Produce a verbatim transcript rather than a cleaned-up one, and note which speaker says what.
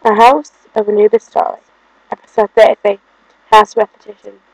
Speaker 1: A House of Anubis Story, Episode thirty-three, House Repetition.